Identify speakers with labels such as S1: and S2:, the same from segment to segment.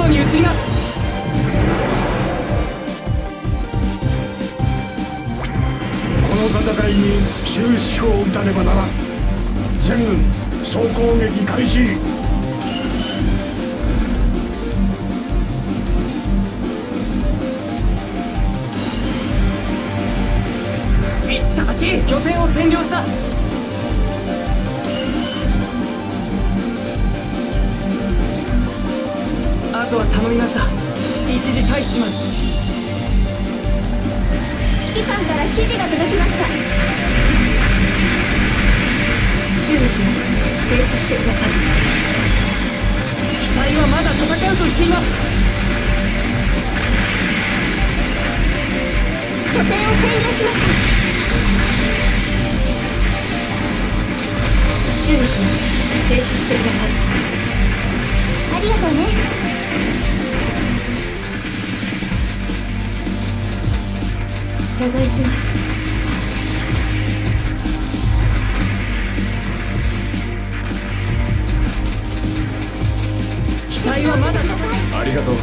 S1: 路に移ります。
S2: この戦いに終止符を打たねばならん。全軍総攻撃開始。
S1: いったかき拠点を占領した。あとは頼みました。一時退避します。
S3: 指揮官から指示が届きました。修理します。停止してください。
S1: 機体はまだ戦うと言っています。
S3: 拠点を占領しました。修理します。停止してください。ありがとうね。謝罪します。
S1: 機体はまだ
S2: ありがとう。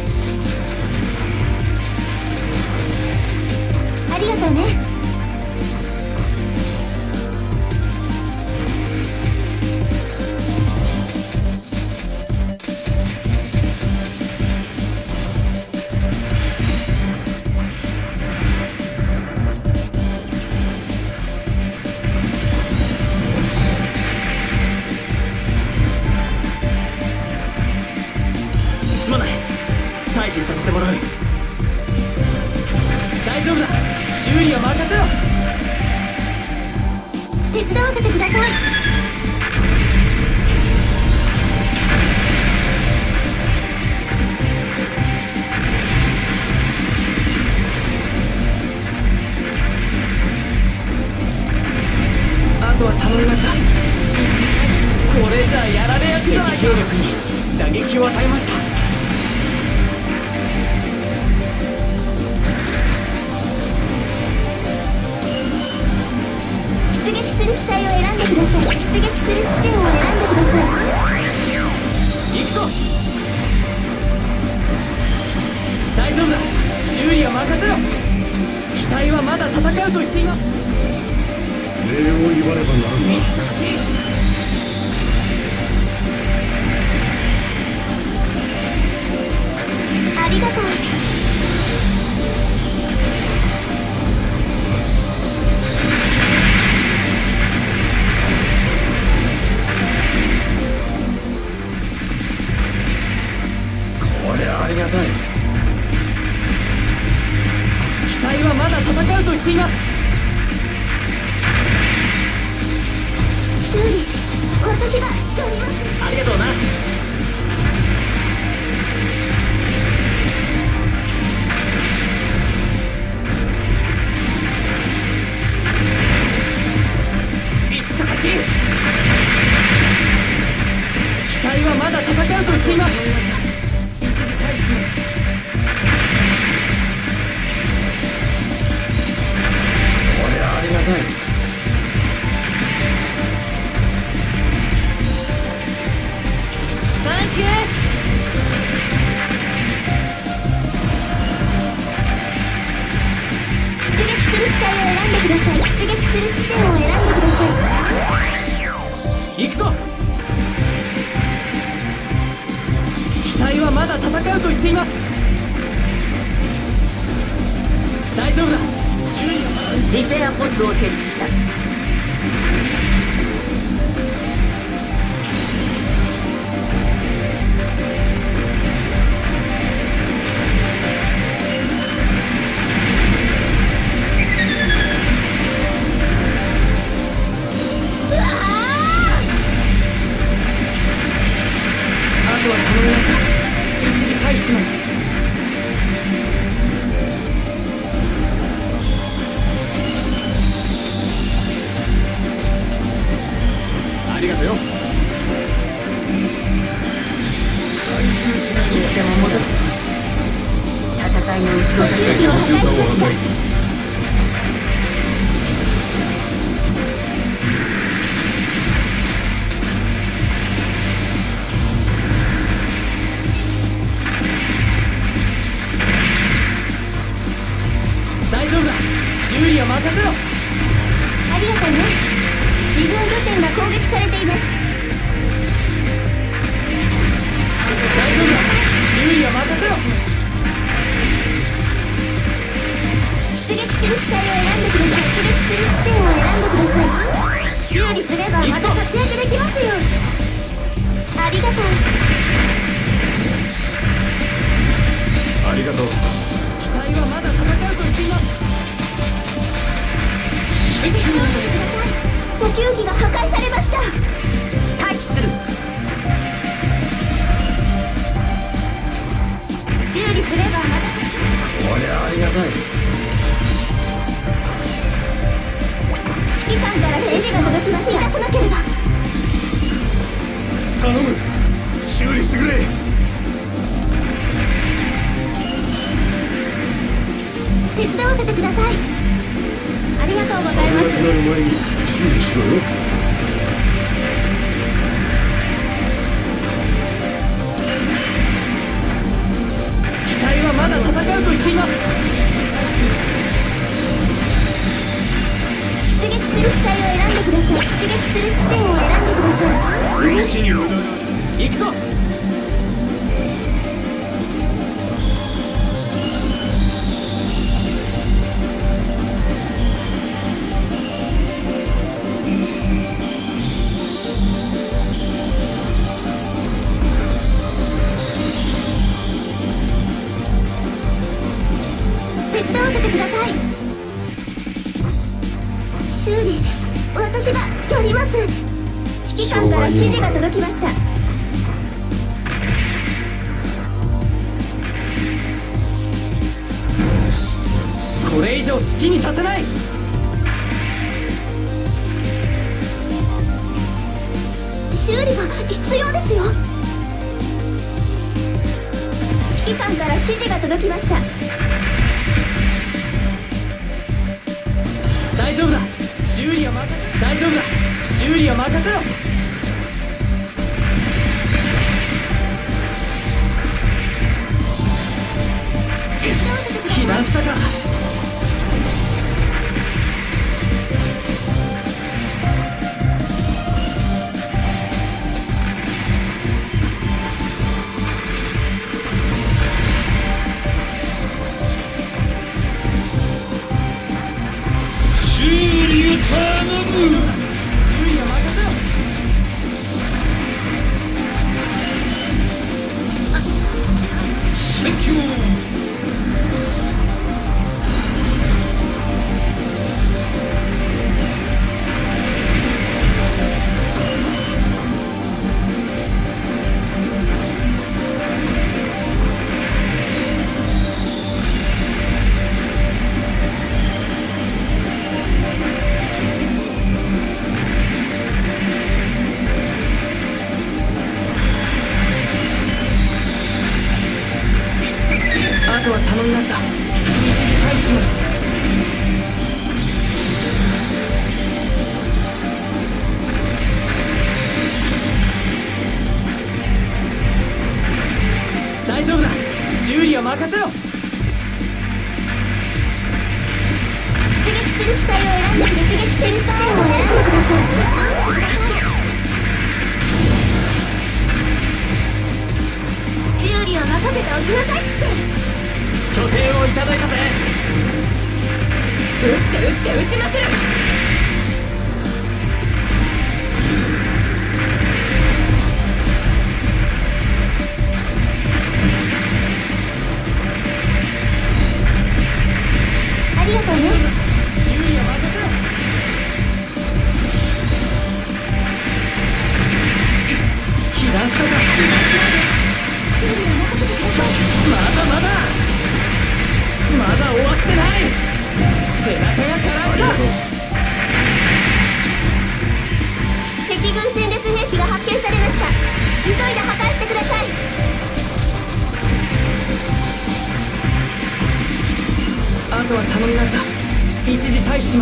S3: ありがとうね。
S1: 退避させてもらう。大丈夫だ。修理は任せろ。
S3: 手伝わせてください。
S1: あとは頼みました。これじゃやられ役じゃないか。兵力に打撃を与えました。
S3: 出撃する機体を選んでください。出撃する地点を選んでください。
S1: 行くぞ。大丈夫だ。修理は任せろ。機体はまだ戦うと言っています。
S2: 礼を言わねばならんな。
S3: ありがとう。
S1: これありがたい。機体はまだ戦うと言っています。
S3: 修理、私がやります。
S1: ありがとうな。いっただき。機体はまだ戦うと言っています。一時退避します。これありがたい。
S3: サンキュー。出撃する機体を選んでください。出撃する地点を選んでください。
S1: 行くぞ。機体はまだ戦うと言っています。大丈夫だ。修理は
S4: リペアポッドを設置した。
S1: あとは頼みました。一時退避します。ありがとうよ。
S4: いつでも戻る。戦いの後ろ
S3: 補給機を破壊しました。 撃されています。
S1: 大丈夫だ、修理は任せろ。
S3: 出撃する機体を選んでください。出撃する地点を選んでください。修理すればまた活躍できますよ。ありがとう。
S2: ありがとう。
S1: 機体はまだ戦うと言っています。
S3: 補給機が破壊されました。
S4: 待機する。
S3: 修理すればまた。
S2: こりゃありがたい。
S3: 指揮官から指示が届きました。逃がさなければ。
S2: 頼む、修理してくれ。
S3: 手伝わせてください。ありがとうございます。
S2: 俺が決まる前に修理しろよ。
S1: 機体はまだ戦うと言っています。
S3: 出撃する機体を選んでください。出撃する地点を選んでください。
S2: 動きに無駄が。
S1: 行くぞ。
S3: 手伝わせてください。修理、私がやります。指揮官から指示が届きました。
S1: これ以上好きにさせない。
S3: 修理が必要ですよ。指揮官から指示が届きました。
S1: 大丈夫だ、修理は任せ。大丈夫だ、修理は任せろ。被弾したか。
S2: 修理を頼む。
S1: 修理は任せろ。
S2: センキュー。
S1: あとは頼みました。一時退避します。大丈夫だ、修理は任せろ。
S3: 出撃する機体を選んで出撃する地点を選んでください。修理を任せておきなさいって。
S1: 拠点をいただいたぜ。
S3: 撃って撃ちまくる。ありがとうね。
S1: 修理は任せろ。被弾したか。
S3: 修理を任せてください。
S1: まだまだ終わってない。背中が絡んだ。
S3: 敵軍戦略兵器が発見されました。急いで破壊してください。
S1: あとは頼みました。一時退避します。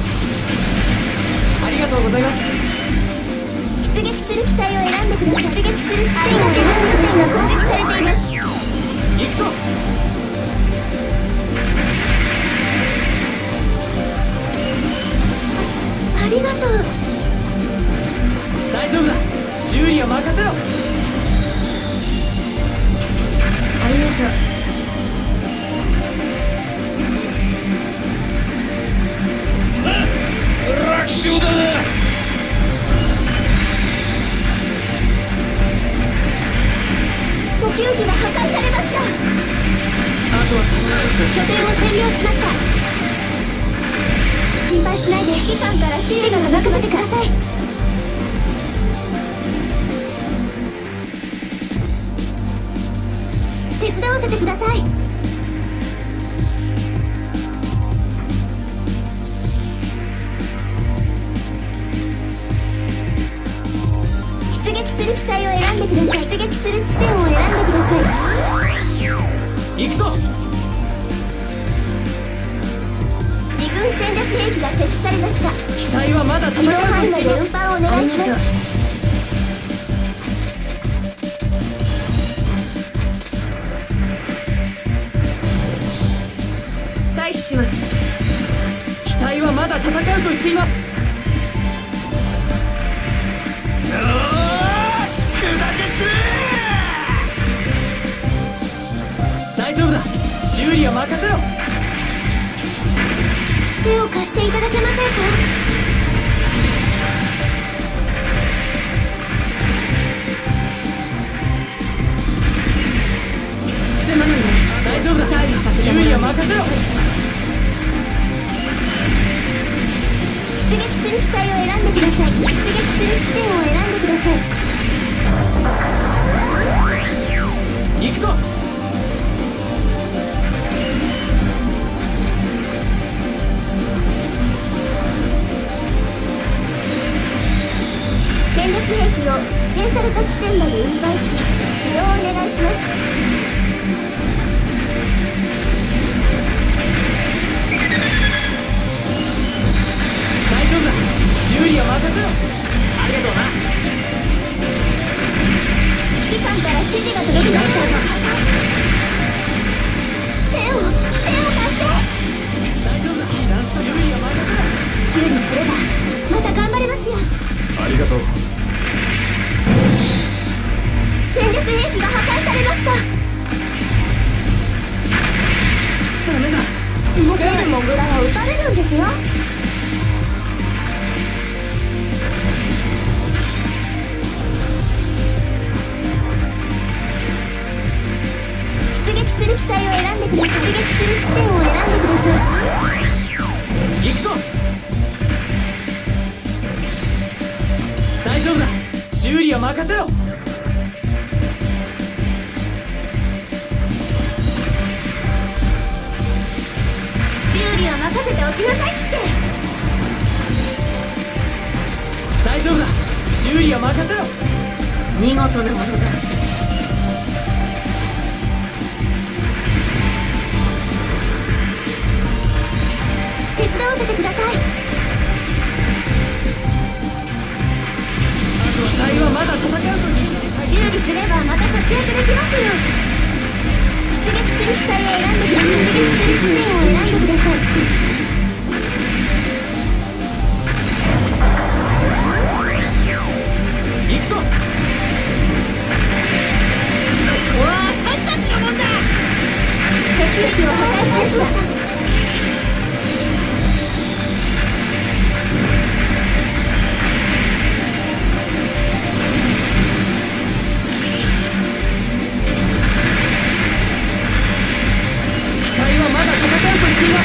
S1: ありがとうございます。
S3: 出撃する機体を選んでください。出撃する地点が自分拠点が攻撃されています。
S1: 行くぞ。
S3: ありがとう。
S1: 大丈夫だ、修理は任せろ。
S3: ありがとう。
S2: 楽勝だな。
S3: 補給機が破壊されました。
S1: あとは
S3: 拠点を占領しました。心配しないで、指揮官から指示が任せてください。手伝わせてください。出撃する機体を選んでください。出撃する地点を選んでください。
S1: 行くぞ。
S3: 自軍戦略兵器が設置されました。
S1: 機体はまだ戦う
S3: 移動範囲
S1: と言っています。
S3: まで運搬をお願いします。
S4: 開始します。
S1: 機体はまだ戦うと言っています。大丈夫だ、修理は任せろ。
S3: 手を貸していただけませんか。
S4: 進まないで。
S1: 大丈夫だ、
S4: 退治させて
S1: 修理
S4: もらう。
S1: は任せろ。
S3: 出撃する機体を選んでください。出撃する地点を選んでください。
S1: 行くぞ。
S3: 戦略兵器を指定された地点まで運搬し、起動をお願いします。
S1: 大丈夫だ、修理は任せろ。ありがとうな。
S3: 指揮官から指示が届きました。手を貸して。
S1: 大丈夫だ、修理は任せろ。
S3: 修理すればまた頑張れますよ。
S2: ありがとう。
S3: 戦略兵器が破壊されました。
S1: ダメだ、
S3: 動けるモグラは撃たれるんですよ。出撃する機体を選んでください。出撃する地点を選んでください。
S1: 行くぞ。大丈夫だ、修理は任せろ。
S3: 修理は任せておきなさいって。
S1: 大丈夫だ、修理は任せろ。
S4: 見事なものだ。
S3: 手伝わせてください。
S1: 機体はまだ戦うと
S3: 修理すればまた活躍できますよ。出撃する機体を選んでください。出撃する地点を選んでください。
S1: 行くぞ。
S3: ここは私たちのもんだ。敵機を破壊しました。
S1: 機体はまだ戦うと言っています。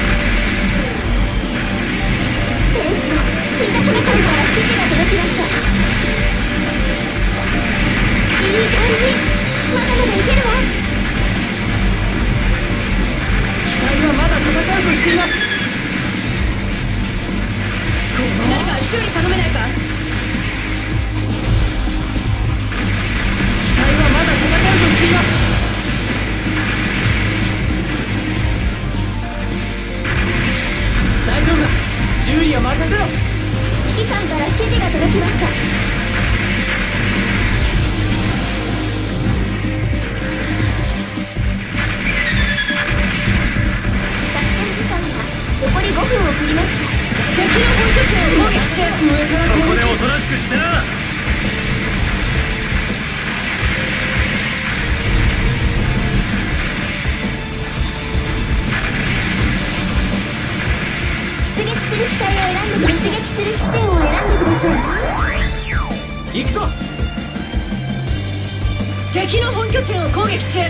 S3: エースの身出し係から指示が届きました。いい感じ。まだまだいけるわ。
S1: 機体はまだ戦うと言っています。
S4: 誰か修理頼めないか。
S1: 機体はまだ戦うと言っています。大丈夫だ、修理は任せろ。
S3: 指揮官から指示が届きました。作戦時間が残り5分を切りました。
S4: 敵の本拠地を攻撃中。
S1: 上から
S2: そこでおとなしくしてな。
S3: 敵の本拠点を攻撃中。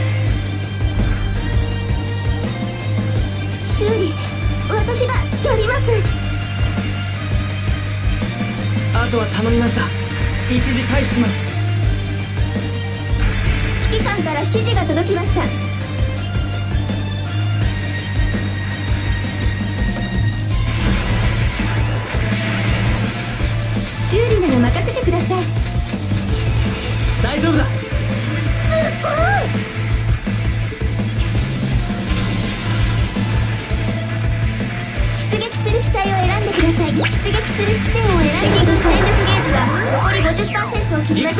S3: 修理私がやります。
S1: あとは頼みました。一時退避します。
S3: 指揮官から指示が届きました。修理なら任せてください。
S1: 大丈夫だ。
S3: すごい。出撃する機体を選んでください。出撃する地点を選んでいく。戦力ゲージは残り 50% を切りました。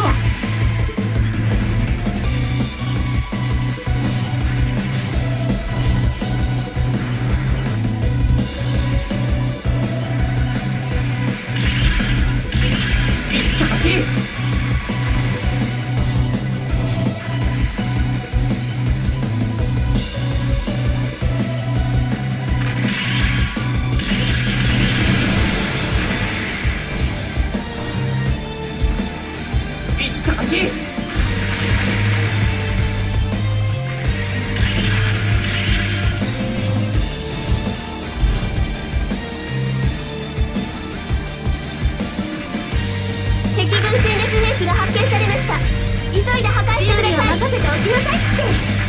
S3: 敵軍戦略兵器が発見されました。急いで破壊してください。修理を任せておきなさいって。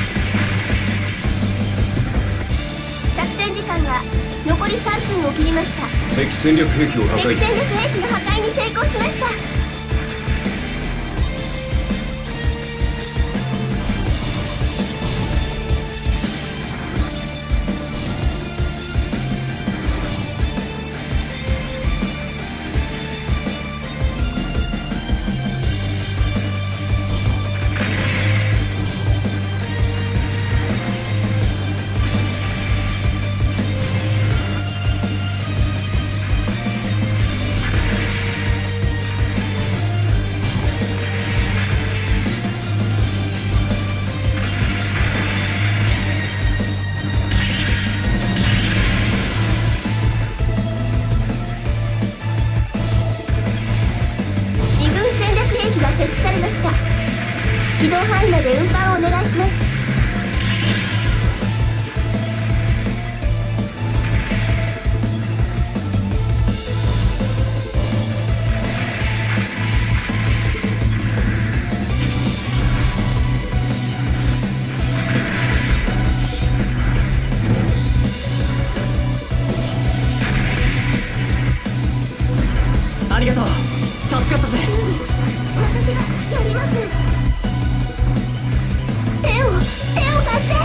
S3: 作戦時間が残り3分を切りました。
S5: 敵戦略兵器を破壊。
S3: 敵戦略兵器の破壊に成功しました。設置されました。軌道範囲まで運搬をお願いします。
S1: ありがとう。助かったぜ。
S3: 私がやります。手を貸して。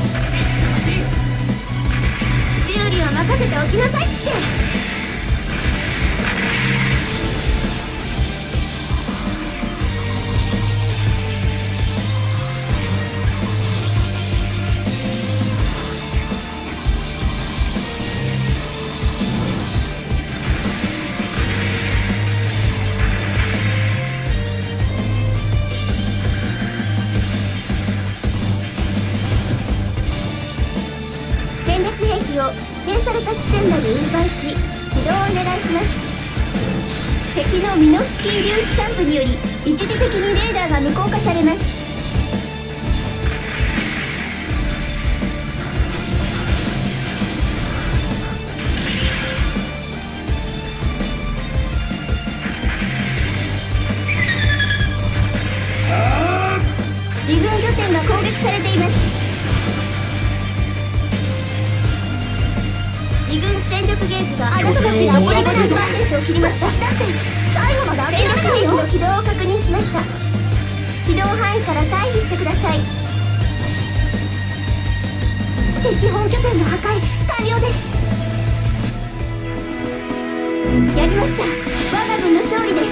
S3: 修理は任せておきなさいって。戦略兵器を指定された地点まで運搬し、起動をお願いします。敵のミノフスキー粒子散布により一時的にレーダーが無効化されます。自軍拠点が攻撃されています。自軍戦力ゲージがあなたたちが諦めない%を切りました。だって最後まで諦めないよ。の軌道を確認しました。軌道範囲から退避してください。敵本拠点の破壊完了です。やりました。我が軍の勝利です。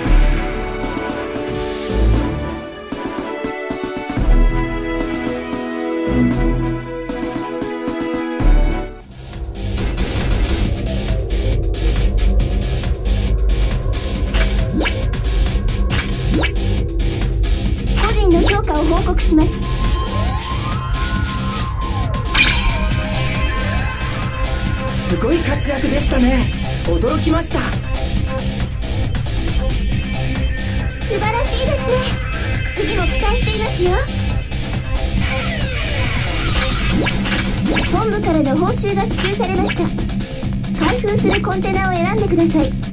S3: 個人の評価を報告します。
S1: すごい活躍でしたね。驚きました。
S3: 素晴らしいですね。次も期待していますよ。 本部からの報酬が支給されました。開封するコンテナを選んでください。